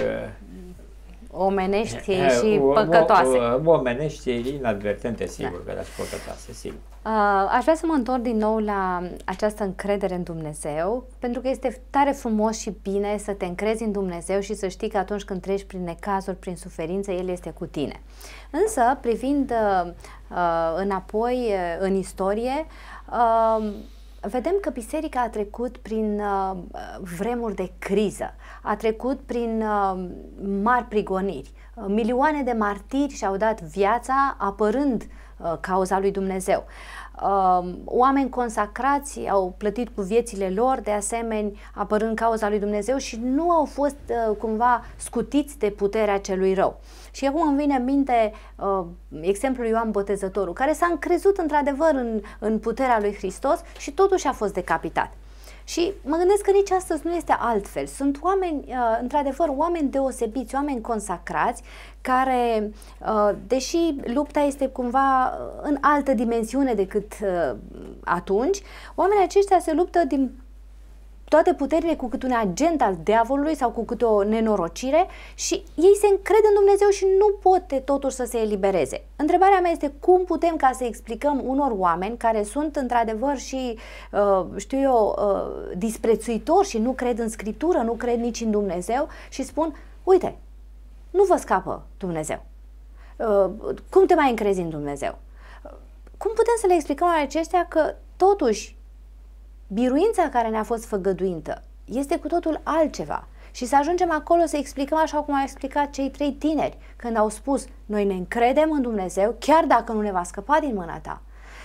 omenești și păcătoase. Omenești inadvertente, sigur, că și păcătoase, sigur. Aș vrea să mă întorc din nou la această încredere în Dumnezeu, pentru că este tare frumos și bine să te încrezi în Dumnezeu și să știi că atunci când treci prin necazuri, prin suferință, El este cu tine. Însă, privind înapoi în istorie, vedem că biserica a trecut prin vremuri de criză, a trecut prin mari prigoniri. Milioane de martiri și-au dat viața apărând cauza lui Dumnezeu. Oameni consacrați au plătit cu viețile lor, de asemenea, apărând cauza lui Dumnezeu și nu au fost cumva scutiți de puterea celui rău. Și acum îmi vine în minte exemplul Ioan Botezătorul, care s-a încrezut într-adevăr în puterea lui Hristos și totuși a fost decapitat. Și mă gândesc că nici astăzi nu este altfel. Sunt oameni, într-adevăr, oameni deosebiți, oameni consacrați, care, deși lupta este cumva în altă dimensiune decât atunci, oamenii aceștia se luptă din toate puterile cu câte un agent al diavolului sau cu câte o nenorocire și ei se încred în Dumnezeu și nu pot totuși să se elibereze. Întrebarea mea este cum putem ca să explicăm unor oameni care sunt într-adevăr și, știu eu, disprețuitori și nu cred în Scriptură, nu cred nici în Dumnezeu și spun, uite, nu vă scapă Dumnezeu. Cum te mai încrezi în Dumnezeu? Cum putem să le explicăm aceștia că totuși biruința care ne-a fost făgăduită este cu totul altceva și să ajungem acolo să explicăm așa cum au explicat cei 3 tineri când au spus, noi ne încredem în Dumnezeu chiar dacă nu ne va scăpa din mâna ta.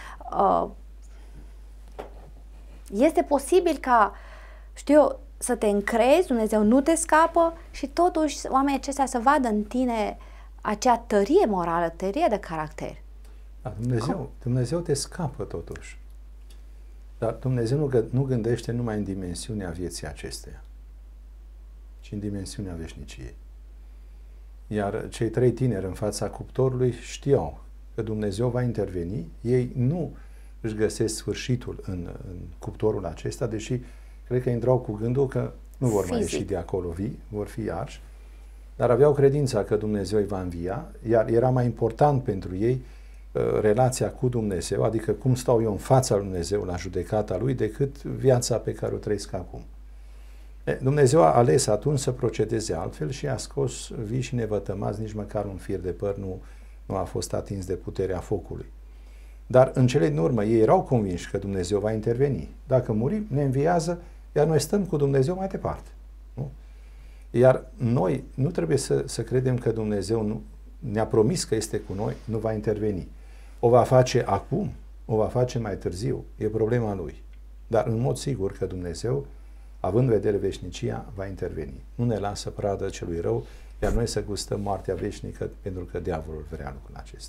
Este posibil ca, știu eu, să te încrezi, Dumnezeu nu te scapă și totuși oamenii acestea să vadă în tine acea tărie morală, tărie de caracter. Da, Dumnezeu te scapă totuși. Dar Dumnezeu nu gândește numai în dimensiunea vieții acesteia, ci în dimensiunea veșniciei. Iar cei 3 tineri în fața cuptorului știau că Dumnezeu va interveni, ei nu își găsesc sfârșitul în cuptorul acesta, deși cred că intrau cu gândul că nu vor mai ieși de acolo vii, vor fi arși, dar aveau credința că Dumnezeu îi va învia, iar era mai important pentru ei relația cu Dumnezeu, adică cum stau eu în fața lui Dumnezeu la judecata Lui, decât viața pe care o trăiesc acum. Dumnezeu a ales atunci să procedeze altfel și a scos vii și nevătămați, nici măcar un fir de păr nu a fost atins de puterea focului. Dar în cele din urmă ei erau convinși că Dumnezeu va interveni. Dacă murim, ne înviază, iar noi stăm cu Dumnezeu mai departe. Nu? Iar noi nu trebuie să credem că Dumnezeu ne-a promis că este cu noi, nu va interveni. O va face acum, o va face mai târziu, e problema Lui. Dar în mod sigur că Dumnezeu, având în vedere veșnicia, va interveni. Nu ne lasă pradă celui rău, iar noi să gustăm moartea veșnică, pentru că diavolul vrea lucrul acesta.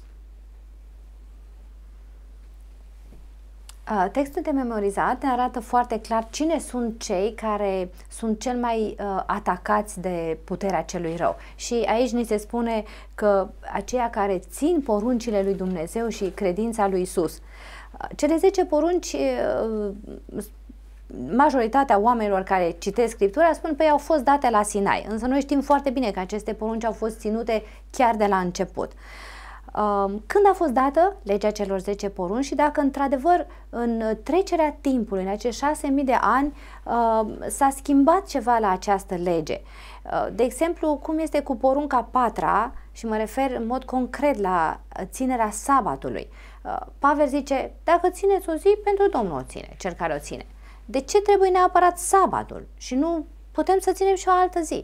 Textul de memorizat ne arată foarte clar cine sunt cei care sunt cel mai atacați de puterea celui rău. Și aici ni se spune că aceia care țin poruncile lui Dumnezeu și credința lui Isus. Cele 10 porunci majoritatea oamenilor care citesc Scriptura spun că au fost date la Sinai, însă noi știm foarte bine că aceste porunci au fost ținute chiar de la început. Când a fost dată legea celor 10 porunci și dacă într-adevăr în trecerea timpului, în acești 6.000 de ani, s-a schimbat ceva la această lege. De exemplu, cum este cu porunca 4-a, și mă refer în mod concret la ținerea sabatului. Pavel zice, dacă țineți o zi, pentru Domnul o ține, cel care o ține. De ce trebuie neapărat sabatul și nu putem să ținem și o altă zi?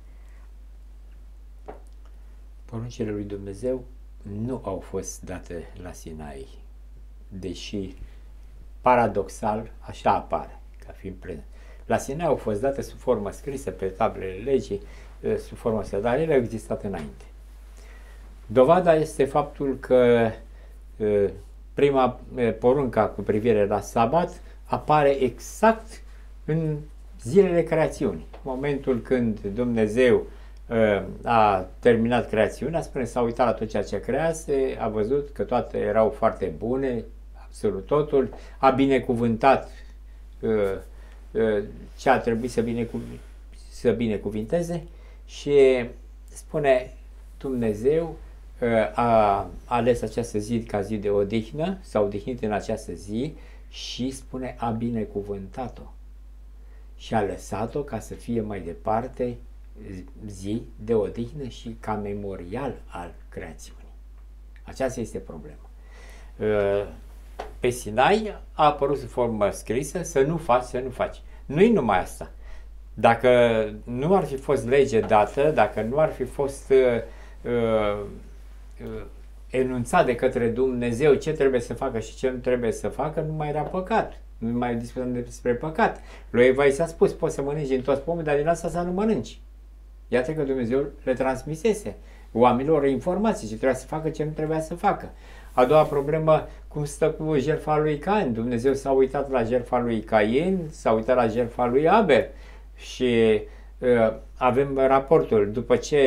Poruncile lui Dumnezeu nu au fost date la Sinai, deși paradoxal așa apare, ca fiind prezent. La Sinai au fost date sub formă scrisă pe tablele legii, sub formă scrisă, dar ele au existat înainte. Dovada este faptul că prima poruncă cu privire la sabat apare exact în zilele creațiunii. Momentul când Dumnezeu a terminat creațiunea, spune, s-a uitat la tot ceea ce crease, a văzut că toate erau foarte bune, absolut totul, a binecuvântat ce a trebuit să binecuvinteze și spune, Dumnezeu a ales această zi ca zi de odihnă, s-a odihnit în această zi și spune, a binecuvântat-o și a lăsat-o ca să fie mai departe zi de odihnă și ca memorial al creațiunii. Aceasta este problema. Pe Sinai a apărut sub formă scrisă, să nu faci, să nu faci. Nu-i numai asta. Dacă nu ar fi fost lege dată, dacă nu ar fi fost enunțat de către Dumnezeu ce trebuie să facă și ce nu trebuie să facă, nu mai era păcat. Nu mai discutăm despre păcat. Lui Eva i s-a spus, poți să mănânci din toți pomii, dar din asta să nu mănânci. Iată că Dumnezeu le transmisese oamenilor informații ce trebuia să facă, ce nu trebuia să facă. A doua problemă, cum stă cu jertfa lui Cain. Dumnezeu s-a uitat la jertfa lui Cain, s-a uitat la jertfa lui Abel și avem raportul. După ce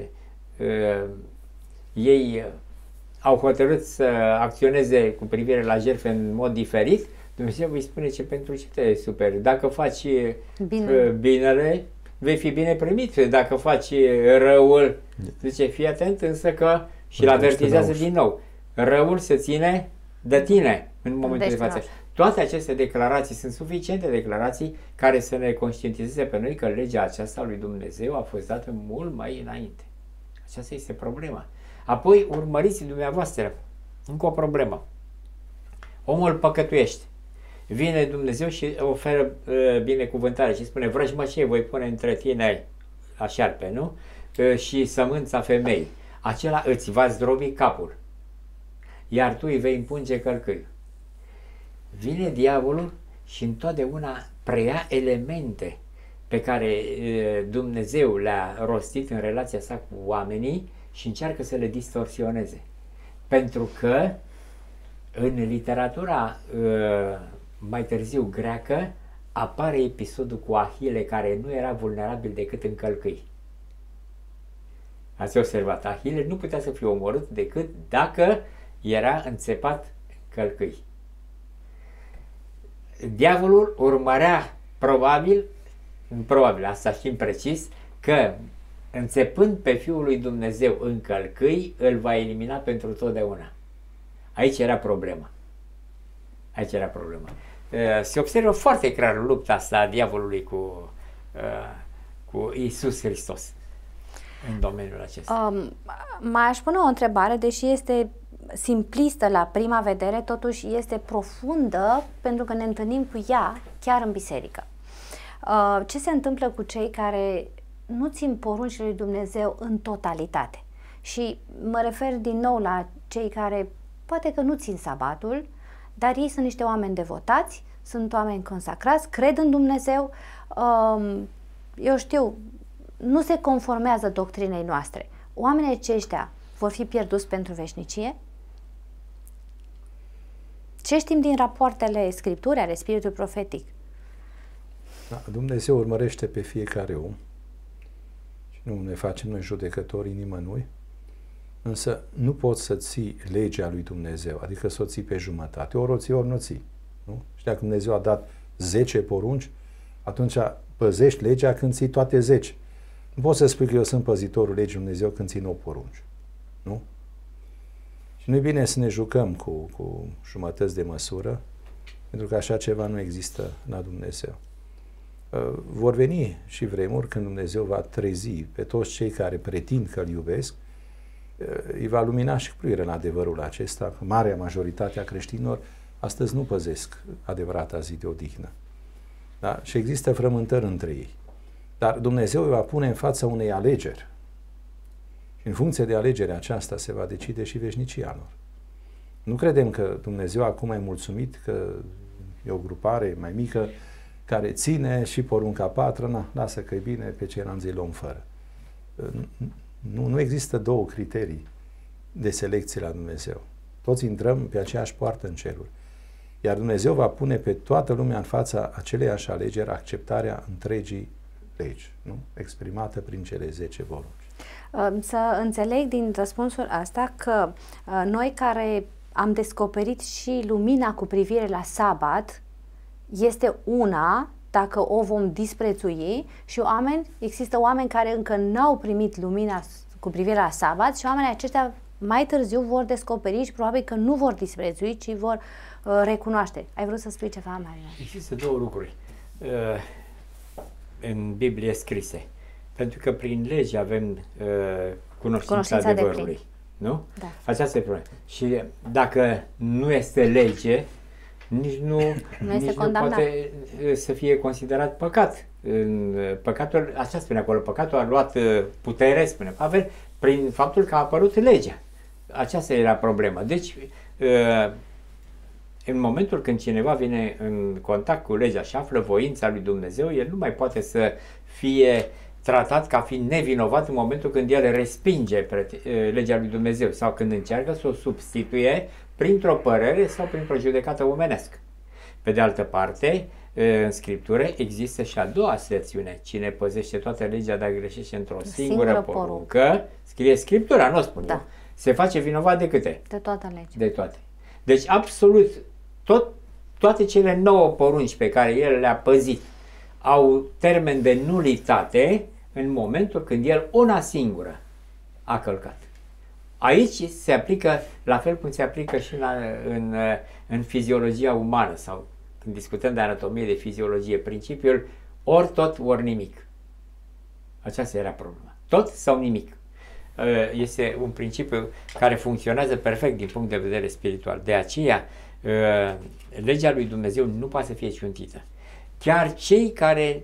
ei au hotărât să acționeze cu privire la jertfe în mod diferit, Dumnezeu îi spune ce pentru ce te superi. Dacă faci binele, vei fi bine primit. Dacă faci răul, zice, fii atent, însă că și îl avertizează din nou. Răul se ține de tine în momentul de față. Toate aceste declarații sunt suficiente declarații care să ne conștientizeze pe noi că legea aceasta lui Dumnezeu a fost dată mult mai înainte. Aceasta este problema. Apoi urmăriți dumneavoastră încă o problemă. Omul păcătuiește. Vine Dumnezeu și oferă binecuvântare și spune, vrăjmășie voi pune între tine la șarpe, nu? Și sămânța femeii. Acela îți va zdrobi capul, iar tu îi vei împunge călcâiul. Vine diavolul și întotdeauna preia elemente pe care Dumnezeu le-a rostit în relația sa cu oamenii și încearcă să le distorsioneze. Pentru că în literatura mai târziu greacă apare episodul cu Ahile, care nu era vulnerabil decât în călcâi. Ați observat, Ahile nu putea să fie omorât decât dacă era înțepat călcâi. Diavolul urmărea probabil, asta știm precis, că înțepând pe Fiul lui Dumnezeu în călcâi, îl va elimina pentru totdeauna. Aici era problema. Aici era problema. Se observă foarte clar lupta asta a diavolului cu Iisus Hristos în domeniul acesta. Mai aș pune o întrebare, deși este simplistă la prima vedere, totuși este profundă pentru că ne întâlnim cu ea chiar în biserică. Ce se întâmplă cu cei care nu țin poruncile lui Dumnezeu în totalitate? Și mă refer din nou la cei care poate că nu țin sabatul, dar ei sunt niște oameni devotați, sunt oameni consacrați, cred în Dumnezeu, eu știu, nu se conformează doctrinei noastre. Oamenii aceștia vor fi pierduți pentru veșnicie? Ce știm din rapoartele Scripturii ale Spiritului Profetic? Da, Dumnezeu urmărește pe fiecare om și nu ne facem noi judecătorii nimănui, însă nu poți să ții legea lui Dumnezeu, adică să o ții pe jumătate, ori o ții, ori nu ții. Nu? Și dacă Dumnezeu a dat 10 porunci, atunci păzești legea când ții toate 10. Nu poți să spui că eu sunt păzitorul legii Lui Dumnezeu când ții 9 porunci. Nu? Și nu e bine să ne jucăm cu jumătăți de măsură, pentru că așa ceva nu există la Dumnezeu. Vor veni și vremuri când Dumnezeu va trezi pe toți cei care pretind că îl iubesc, îi va lumina și cu privire la adevărul acesta, că marea majoritate a creștinilor astăzi nu păzesc adevărata zi de odihnă. Da? Și există frământări între ei. Dar Dumnezeu îi va pune în fața unei alegeri. Și în funcție de alegerea aceasta se va decide și veșnicia lor. Nu credem că Dumnezeu acum e mulțumit că e o grupare mai mică care ține și porunca 4, lasă că e bine, pe ceilalți îi luăm fără. Nu există două criterii de selecție la Dumnezeu. Toți intrăm pe aceeași poartă în ceruri. Iar Dumnezeu va pune pe toată lumea în fața aceleiași alegeri acceptarea întregii legi, nu? Exprimată prin cele 10 porunci. Să înțeleg din răspunsul asta că noi care am descoperit și lumina cu privire la este una dacă o vom disprețui și există oameni care încă n-au primit lumina cu privire la sabat și oamenii aceștia mai târziu vor descoperi și probabil că nu vor disprețui, ci vor recunoaște. Ai vrut să spui ceva, Marina? Există două lucruri în Biblie scrise. Pentru că prin lege avem cunoștința adevărului. Nu? Da. Aceasta e problema. Și dacă nu este lege, nici nu poate să fie considerat păcat. Păcatul, așa spune acolo, păcatul a luat putere, spune Pavel, prin faptul că a apărut legea. Aceasta era problema. Deci, în momentul când cineva vine în contact cu legea și află voința lui Dumnezeu, el nu mai poate să fie tratat ca fiind nevinovat în momentul când el respinge legea lui Dumnezeu sau când încearcă să o substituie printr-o părere sau printr-o judecată omenească. Pe de altă parte, în Scriptură există și a doua secțiune. Cine păzește toată legea, dar greșește într-o singură poruncă, scrie Scriptura, nu o spun eu, se face vinovat de câte? De toată legea. De toate. Deci absolut toate cele 9 porunci pe care el le-a păzit au termen de nulitate în momentul când el una singură a călcat. Aici se aplică la fel cum se aplică și în fiziologia umană sau când discutăm de anatomie, de fiziologie, principiul ori tot, ori nimic. Aceasta era problema. Tot sau nimic. Este un principiu care funcționează perfect din punct de vedere spiritual. De aceea, legea lui Dumnezeu nu poate să fie ciuntită. Chiar cei care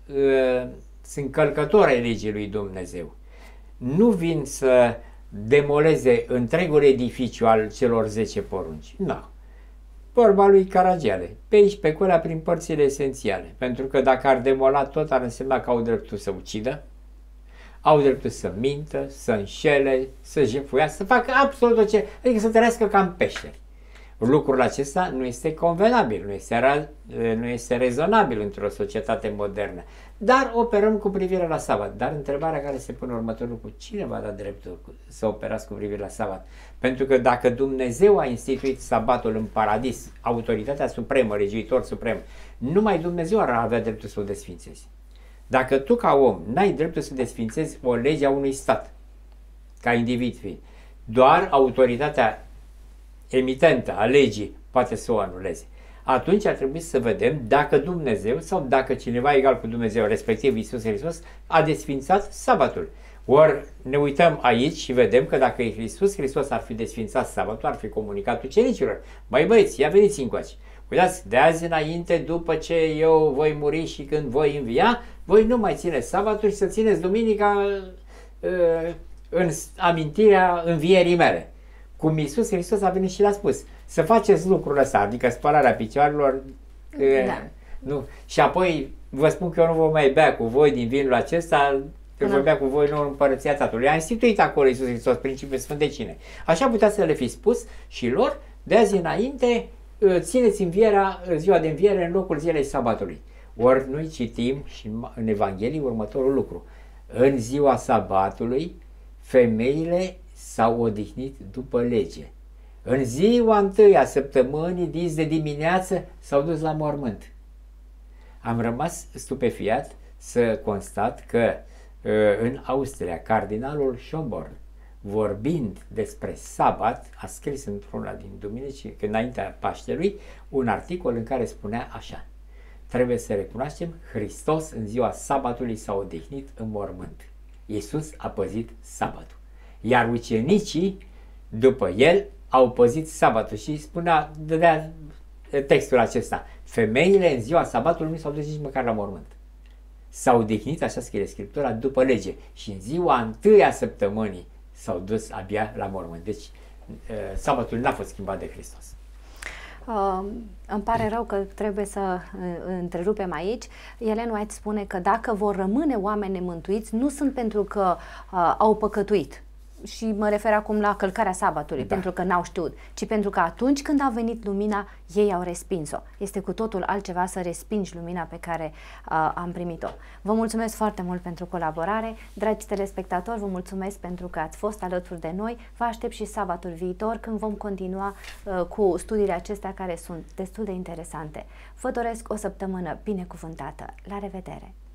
sunt călcători ai legii lui Dumnezeu nu vin să demoleze întregul edificiu al celor 10 porunci. Nu. Vorba lui Caragiale, pe aici, pe acolo, prin părțile esențiale. Pentru că dacă ar demola tot, ar însemna că au dreptul să ucidă, au dreptul să mintă, să înșele, să jefuiască, să facă absolut orice, adică să trăiască ca în peșteri. Lucrul acesta nu este convenabil, nu este rezonabil într-o societate modernă. Dar operăm cu privire la sabat. Dar întrebarea care se pune următorul lucru, cine va da dreptul să operați cu privire la sabat? Pentru că dacă Dumnezeu a instituit sabatul în paradis, autoritatea supremă, legiuitor suprem, numai Dumnezeu ar avea dreptul să o desfințezi. Dacă tu ca om n-ai dreptul să desfințezi o lege a unui stat, ca individ fiind, doar autoritatea emitentă a legii poate să o anuleze. Atunci ar trebui să vedem dacă Dumnezeu sau dacă cineva egal cu Dumnezeu, respectiv Iisus Hristos, a desfințat sabatul. Ori ne uităm aici și vedem că dacă Iisus Hristos ar fi desfințat sabatul, ar fi comunicat ucenicilor: băi băieți, ia veniți încoace. Uitați, de azi înainte, după ce eu voi muri și când voi învia, voi nu mai țineți sabatul și să țineți duminica în amintirea învierii mele. Cum Iisus Hristos a venit și le-a spus: să faceți lucrul ăsta, adică spălarea picioarelor, nu. Și apoi vă spun că eu nu voi mai bea cu voi din vinul acesta, că voi bea cu voi nu în împărăția Tatălui. A instituit acolo Iisus Hristos principiul sfântecine. Așa putea să le fi spus și lor: de azi înainte țineți ziua de înviere în locul zilei sabatului. Ori noi citim și în Evanghelie următorul lucru: în ziua sabatului femeile s-au odihnit după lege. În ziua întâi a săptămânii, dis de dimineață, s-au dus la mormânt. Am rămas stupefiat să constat că în Austria, cardinalul Schönborn, vorbind despre sabat, a scris într-una din duminici, înaintea Paștelui, un articol în care spunea așa: trebuie să recunoaștem, Hristos în ziua sabatului s-a odihnit în mormânt. Iisus a păzit sabatul. Iar ucenicii, după el, au păzit sabatul și dădea textul acesta: femeile în ziua sabatului nu s-au dus nici măcar la mormânt. S-au odihnit, așa scrie Scriptura, după lege, și în ziua întâia săptămânii s-au dus abia la mormânt. Deci sabatul n-a fost schimbat de Hristos. Îmi pare rău că trebuie să întrerupem aici. Ellen White spune că dacă vor rămâne oameni nemântuiți, nu sunt pentru că au păcătuit, și mă refer acum la călcarea sabatului, pentru că n-au știut, ci pentru că atunci când a venit lumina, ei au respins-o. Este cu totul altceva să respingi lumina pe care am primit-o. Vă mulțumesc foarte mult pentru colaborare. Dragi telespectatori, vă mulțumesc pentru că ați fost alături de noi. Vă aștept și sabatul viitor, când vom continua cu studiile acestea, care sunt destul de interesante. Vă doresc o săptămână binecuvântată. La revedere!